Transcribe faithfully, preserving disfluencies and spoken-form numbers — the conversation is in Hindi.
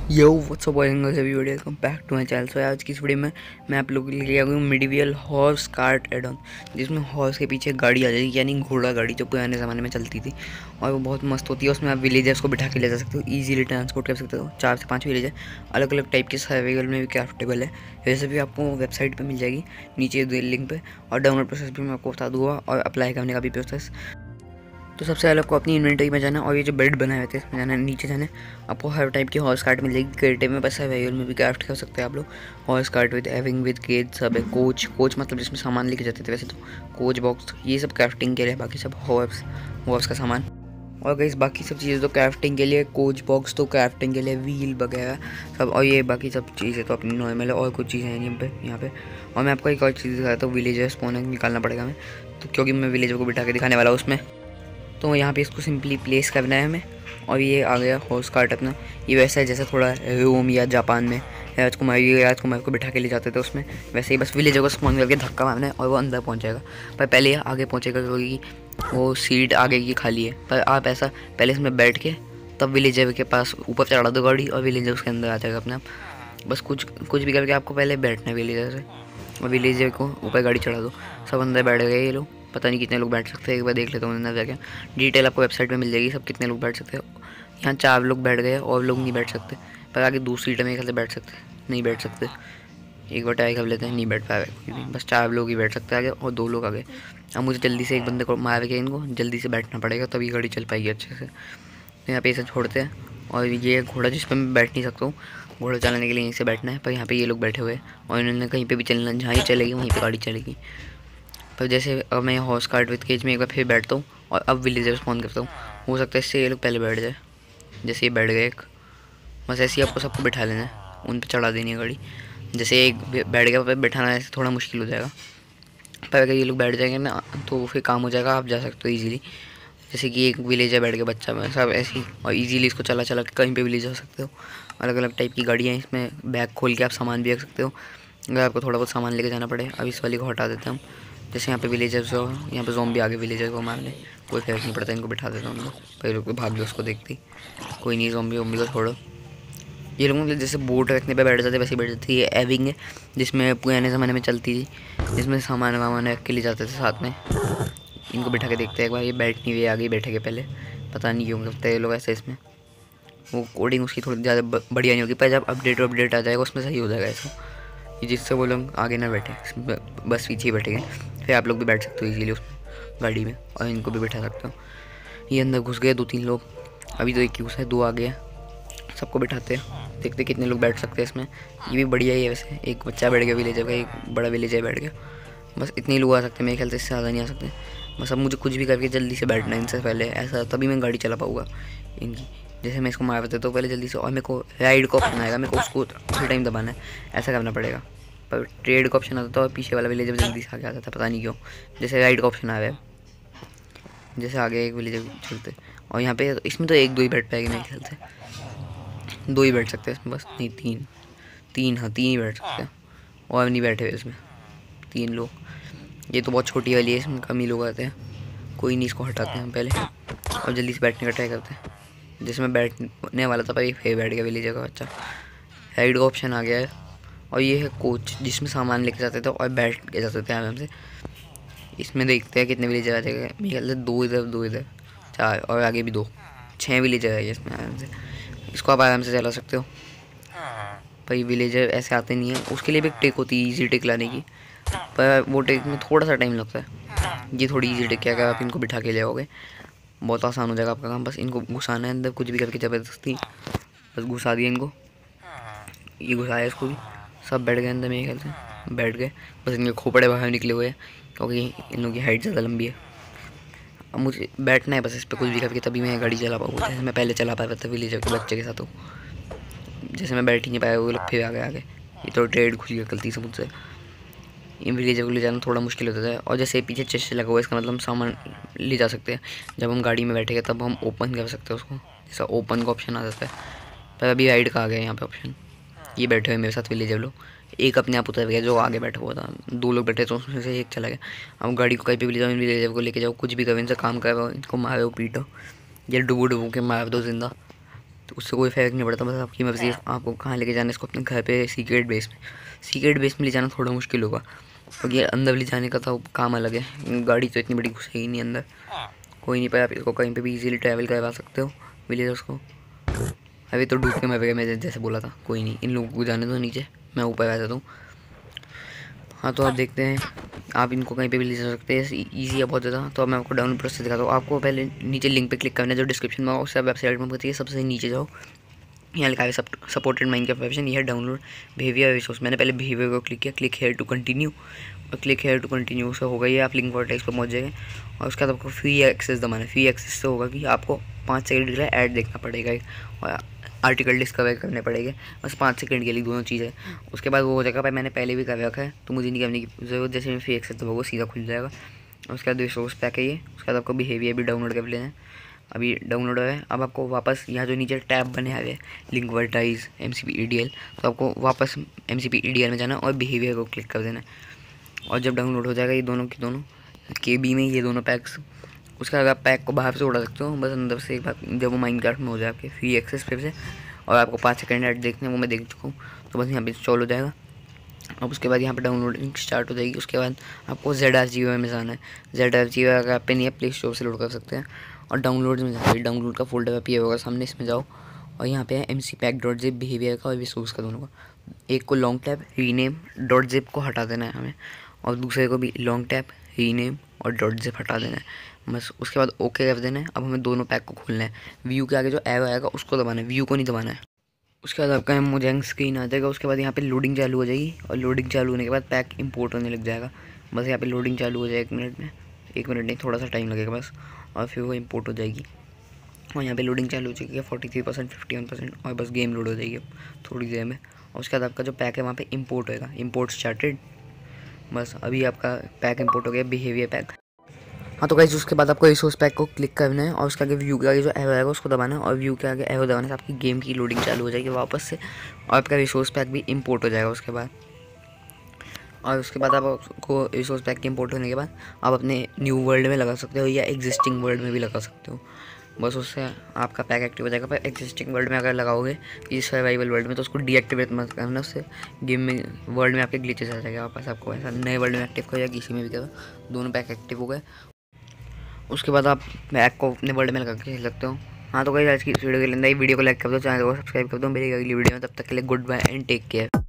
यो व्हाट्सअप बॉयज अभी video welcome back to my channel. So आज की इस वीडियो में मैं आप लोगों के लिए लेके आऊँ medieval horse cart add on, जिसमें हॉर्स के पीछे गाड़ी आ जाएगी, यानी घोड़ा गाड़ी जो पुराने ज़माने में चलती थी और वो बहुत मस्त होती है। उसमें आप विलेजर्स को बिठा के ले जा सकते हो, इजीली ट्रांसपोर्ट कर सकते हो। चार से पाँच विलेजर अलग अलग टाइप के सर्वाइवल में भी क्राफ्टेबल है। वैसे भी आपको वेबसाइट पर मिल जाएगी नीचे लिंक पर, और डाउनलोड प्रोसेस भी मैं आपको बता दूँगा और अप्लाई करने का भी प्रोसेस। तो सबसे पहले आपको अपनी इन्वेंटरी में जाना और ये जो बेड बनाए हुए थे इसमें जाना है, नीचे जाना है। आपको हर टाइप की हॉर्स कार्ट मिल जाएगी। क्रिएटिव में बस सर्वाइवल में भी क्राफ्ट कर सकते हैं आप लोग। Horse cart with having with cage सब है। कोच कोच मतलब जिसमें सामान लेके जाते थे, वैसे तो कोच बॉक्स ये सब क्राफ्टिंग के लिए, बाकी सब हॉर्स हॉर्स का सामान। और गई बाकी सब चीज़ें तो क्राफ्टिंग के लिए, कोच बॉक्स तो क्राफ्टिंग के लिए, व्हील वगैरह सब। और ये बाकी सब चीज़ें तो अपनी नॉर्मल है, और कुछ चीज़ें हैं यहाँ पे यहाँ पे और मैं आपको एक और चीज़ दिखाता हूँ। विलेजर स्पॉन निकालना पड़ेगा हमें, तो क्योंकि मैं विलेजर को बिठा के दिखाने वाला हूँ उसमें। तो यहाँ पे इसको सिंपली प्लेस करना है हमें। और ये आ गया हॉर्स कार्ट अपना। ये वैसा है जैसा थोड़ा रोम या जापान में राजकुमारी राजकुमार को बिठा के ले जाते थे उसमें, वैसे ही बस विलेजर को स्पॉन करके धक्का मारना है और वो अंदर पहुँच जाएगा। पर पहले ये आगे पहुँचेगा क्योंकि वो सीट आगे की खाली है। पर आप ऐसा पहले इसमें बैठ के तब विलेजर के पास ऊपर चढ़ा दो गाड़ी और विलेजर उसके अंदर आ जाएगा अपने आप। बस कुछ कुछ भी करके आपको पहले बैठना है विलेजर से, और विलेजर को ऊपर गाड़ी चढ़ा दो। सब अंदर बैठ गए ये लोग। पता नहीं कितने लोग बैठ सकते हैं, एक बार देख लेता हूँ अंदर जाके। डिटेल आपको वेबसाइट पे मिल जाएगी सब कितने लोग बैठ सकते हैं। यहाँ चार लोग बैठ गए और लोग नहीं बैठ सकते, पर आगे दूसरी सीट में एक बैठ सकते नहीं बैठ सकते। एक बार ट्राई कर लेते हैं, नहीं बैठ पाएगा कोई भी, बस चार लोग ही बैठ सकते हैं आगे और दो लोग आगे। अब मुझे जल्दी से एक बंदे को मार के इनको जल्दी से बैठना पड़ेगा, तभी गाड़ी चल पाएगी अच्छे से। तो यहाँ पे इसे छोड़ते हैं। और ये घोड़ा जिस पर मैं बैठ नहीं सकता हूँ, घोड़ा चलाने के लिए यहीं से बैठना है। पर यहाँ पे ये लोग बैठे हुए हैं और इन्होंने कहीं पे भी चलना, जहाँ ही चलेगी वहीं पे गाड़ी चलेगी। पर जैसे अब मैं हॉर्स कार्ट विद केज में एक बार फिर बैठता हूँ और अब विलेजर स्पॉन करता हूँ, हो सकता है इससे ये लोग पहले बैठ जाए। जैसे ये बैठ गए एक, बस ऐसे ही आपको सबको बैठा लेना है, उन पर चढ़ा देनी है गाड़ी। जैसे एक बैठ गया पर बैठाना ऐसे थोड़ा मुश्किल हो जाएगा, पर अगर ये लोग बैठ जाएंगे ना तो फिर काम हो जाएगा, आप जा सकते हो ईजिली। जैसे कि एक विलेजर बैठ के बच्चा में सब ऐसे ही, और इजीली इसको चला चला के कहीं पे भी ले जा सकते हो। अलग अलग टाइप की गाड़ियाँ हैं इसमें, बैग खोल के आप सामान भी रख सकते हो अगर आपको थोड़ा बहुत सामान लेके जाना पड़े। अब इस वाली को हटा देते हैं हम। जैसे यहाँ पे विलेजर्स हो, यहाँ पे ज़ॉम्बी आगे विलेजर को मारने, कोई फर्क नहीं पड़ता, इनको बिठा देता हूँ हम लोग। पहले लोग भाग गए उसको देखती, कोई नहीं, ज़ॉम्बी वॉम्बी को छोड़ो। ये लोग मतलब जैसे बोट रखने पे बैठ जाते वैसे बैठ जाती है। ये एविंग है जिसमें पुराने ज़माने में चलती थी, जिसमें सामान वामान रख के ले जाते थे साथ में। इनको बिठा के देखते हैं एक बार, ये बैठ नहीं हुए आगे बैठे के पहले, पता नहीं क्यों करते हैं ये लोग ऐसे। इसमें वो कोडिंग उसकी थोड़ी ज़्यादा बढ़िया नहीं होगी, पर जब अपडेट अपडेट आ जाएगा उसमें सही हो जाएगा ऐसा, कि जिससे वो लोग आगे ना बैठे, बस पीछे ही बैठेंगे। फिर आप लोग भी बैठ सकते हो इजीली उसमें गाड़ी में, और इनको भी बैठा सकते हो। ये अंदर घुस गए दो तीन लोग, अभी तो एक ही घुसा है, दो आ गया। सबको बिठाते हैं, देखते कितने लोग बैठ सकते हैं इसमें। ये भी बढ़िया ही है वैसे, एक बच्चा बैठ गया विलेजर का, एक बड़ा विलेजर बैठ गया। बस इतने ही लोग आ सकते हैं मेरे ख्याल से, इससे ज़्यादा नहीं आ सकते। बस अब मुझे कुछ भी करके जल्दी से बैठना है इनसे पहले, ऐसा तभी मैं गाड़ी चला पाऊँगा इनकी। जैसे मैं इसको मार देता तो पहले जल्दी से, और मेरे को राइड का ऑप्शन आएगा, मेरे को उसको उसी टाइम दबाना है, ऐसा करना पड़ेगा। पर ट्रेड का ऑप्शन आता था और पीछे वाला विलेजर जल्दी से आगे आता था, पता नहीं क्यों। जैसे राइड का ऑप्शन आया है, जैसे आगे एक विलेजर चलते, और यहाँ पे इसमें तो एक दो ही बैठ पाएगी मेरे ख्याल से, दो ही बैठ सकते हैं इसमें, बस नहीं तीन तीन हाँ तीन ही बैठ सकते हैं, और नहीं बैठे हुए इसमें तीन लोग। ये तो बहुत छोटी वाली है, इसमें कम ही लोग आते हैं। कोई नहीं, इसको हटाते हैं पहले और जल्दी से बैठने का ट्राई करते हैं। जैसे मैं बैठने वाला था भाई, फिर बैठ गया विलेजर का बच्चा। राइड का ऑप्शन आ गया है, और ये है कोच जिसमें सामान लेके जाते थे और बैठ के जाते थे आराम से। इसमें देखते हैं कितने विलेजर आ जाएगा, मेरे ख्याल से दो इधर दो इधर चार, और आगे भी दो, छः विलेजर है इसमें आराम से। इसको आप आराम से चला सकते हो। भाई विलेजर ऐसे आते नहीं है, उसके लिए भी एक टेक होती है ईजी टेक लाने की, पर वो टेक में थोड़ा सा टाइम लगता है। ये थोड़ी ईजी टेक है, अगर आप इनको बिठा के ले आओगे बहुत आसान हो जाएगा आपका काम। बस इनको घुसाना है अंदर कुछ भी करके ज़बरदस्ती, बस घुसा दिया इनको, ये घुसाया इसको भी, सब बैठ गए अंदर मेरे ख्याल से, बैठ गए। बस इनके खोपड़े बाहर निकले हुए हैं क्योंकि इन लोगों की हाइट ज़्यादा लंबी है। अब मुझे बैठना है बस इस पर कुछ भी करके, तभी मैं गाड़ी चला पाऊँगा, जैसे मैं पहले चला पाया था विलेजर के बच्चे के साथ। हो जैसे मैं बैठ ही नहीं पाया, वो लोग फिर आ गए आगे। ये तो ट्रेड खुल गया गलती से मुझसे, इन विलेजर को ले जाना थोड़ा मुश्किल होता है। और जैसे पीछे चेस्ट लगा हुआ है, इसका मतलब सामान ले जा सकते हैं। जब हम गाड़ी में बैठेंगे तब हम ओपन कर सकते हैं उसको, जैसा ओपन का ऑप्शन आ जाता है। पर अभी राइड का आ गया यहाँ पे ऑप्शन। ये बैठे हुए मेरे साथ विलेजर लोग, एक अपने आप उतर गया जो आगे बैठा हुआ था, दो लोग बैठे तो उसमें से एक चला गया। अब गाड़ी को कहीं पे भी ले जाओ, इन विलेजर को लेके जाओ, कुछ भी करो, इनसे काम करो, इनको मारो पीटो, ये डुबो डुबो के मार दो जिंदा, तो उससे कोई फर्क नहीं पड़ता, बस आपकी मर्जी है आपको कहाँ लेके जाना है इसको, अपने घर पे सीक्रेट बेस में। सीक्रेट बेस में ले जाना थोड़ा मुश्किल होगा क्योंकि अंदर ले जाने का तो काम अलग है, गाड़ी तो इतनी बड़ी घुसेगी नहीं अंदर, कोई नहीं, पर आप इसको कहीं पे भी इजीली ट्रैवल करवा सकते हो विलेजर्स को। अभी तो डूब के मैं गया, मैं जैसे बोला था, कोई नहीं, इन लोगों को जाने दो नीचे, मैं ऊपर आ जाता हूँ। हाँ तो आप देखते हैं, आप इनको कहीं पे भी ले जा सकते हैं, ईजी है बहुत ज़्यादा। तो अब मैं आपको डाउनलोड प्रोसेस दिखाता हूँ। आपको पहले नीचे लिंक पे क्लिक करना है जो डिस्क्रिप्शन में, उससे वेबसाइट में होती है, सबसे नीचे जाओ, यहाँ लिखा है सपोर्टेड माइनक्राफ्ट वर्जन, यह डाउनलोड बिहेवियर रिसोर्स। मैंने पहले बिहेवियर को क्लिक किया, क्लिक हेयर टू कंटिन्यू, और क्लिक हेयर टू कंटिन्यू उसका होगा ये, आप लिंक वर्टेक्स पर पहुँच जाएंगे। और उसके बाद आपको फ्री एक्सेस दबाना है। फ्री एक्सेस से होगा कि आपको पाँच सेकंड के लिए ऐड देखना पड़ेगा और आर्टिकल डिस्कवर करने पड़ेंगे, बस पाँच सेकंड के लिए दोनों चीज़ें। उसके बाद वो हो जाएगा, पर मैंने पहले भी कर रखा है तो मुझे नहीं करने की ज़रूरत, जैसे मैं फ्री एक्सेस दबाऊंगा सीधा खुल जाएगा। उसके बाद रिसोर्स पैक है ये, उसके बाद आपको बिहेवियर भी डाउनलोड कर लेना है, अभी डाउनलोड है। अब आपको वापस यहाँ जो नीचे टैब बने हुए हैं Linkvertise M C P E D L, तो आपको वापस M C P E D L में जाना और बिहेवियर को क्लिक कर देना है। और जब डाउनलोड हो जाएगा ये दोनों की दोनों के बी में, ये दोनों पैक्स, उसके बाद आप पैक को बाहर से उड़ा सकते हो, बस अंदर से एक बार जब वो माइनक्राफ्ट में हो जाए आपके फ्री एक्सेस फिर से, और आपको पाँच सेकंड ऐड देखने वो मैं देख चुका हूँ, तो बस यहाँ पे इंस्टॉल हो जाएगा। अब उसके बाद यहाँ पे डाउनलोडिंग स्टार्ट हो जाएगी। उसके बाद आपको जेड आर जी में जाना है, जेड आर जी अगर आप पे नहीं है प्ले स्टोर से लोड कर सकते हैं, और डाउनलोड में जाना है, डाउनलोड का फोल्डर पे होगा सामने, इसमें जाओ और यहाँ पे है M C pack dot zip behaviour का और रिसोर्स का दोनों का, एक को long tap rename dot zip को हटा देना है हमें, और दूसरे को भी लॉन्ग टैप रीनेम और डॉट जिप हटा देना है, बस। उसके बाद ओके कर देना है। अब हमें दोनों पैक को खोलना है, व्यू के आगे जो एरो आएगा उसको दबाना है, व्यू को नहीं दबाना है। उसके बाद आपका मोजेंग स्क्रीन आ जाएगा, उसके बाद यहाँ पे लोडिंग चालू हो जाएगी, और लोडिंग चालू होने के बाद पैक इंपोर्ट होने लग जाएगा, बस यहाँ पे लोडिंग चालू हो जाएगा एक मिनट में, एक मिनट नहीं थोड़ा सा टाइम लगेगा बस, और फिर वो इंपोर्ट हो जाएगी। और यहाँ पे लोडिंग चालू हो चुकी है forty three percent fifty one percent, और बस गेम लोड हो जाएगी अब थोड़ी देर में। और उसके बाद आपका जो पैक है वहाँ पे इंपोर्ट होएगा, इंपोर्ट स्टार्टेड, बस अभी आपका पैक इंपोर्ट हो गया, बिहेवियर पैक। हाँ तो गाइस उसके बाद आपको रिसोर्स पैक को क्लिक करना है, और उसके आगे व्यू के आगे जो एरो आएगा उसको दबाना है, और व्यू के आगे एरो दबाने से आपकी गेम की लोडिंग चालू हो जाएगी वापस से, और आपका रिसोर्स पैक भी इंपोर्ट हो जाएगा उसके बाद। और उसके बाद आपको रिसोर्स पैक के इंपोर्ट होने के बाद आप अपने न्यू वर्ल्ड में लगा सकते हो या एग्जिस्टिंग वर्ल्ड में भी लगा सकते हो, बस उससे आपका पैक एक्टिव हो जाएगा। पर एग्जिस्टिंग वर्ल्ड में अगर लगाओगे इस सर्वाइवल वर्ल्ड में तो उसको डीएक्टिवेट मत करना, उससे गेम में वर्ल्ड में आपके ग्लिचेस आ जाएगा वापस, आपको ऐसा नए वर्ल्ड में एक्टिव करो या किसी में भी करो, दोनों पैक एक्टिव हो गए। उसके बाद आप पैक को अपने वर्ल्ड में लगा के खेल सकते हो। हाँ तो गाइस आज की इस वीडियो के लिए वीडियो को लाइक कर दो, चैनल को सब्सक्राइब कर दो मेरी अगली वीडियो में, तब तक के लिए good bye and take care.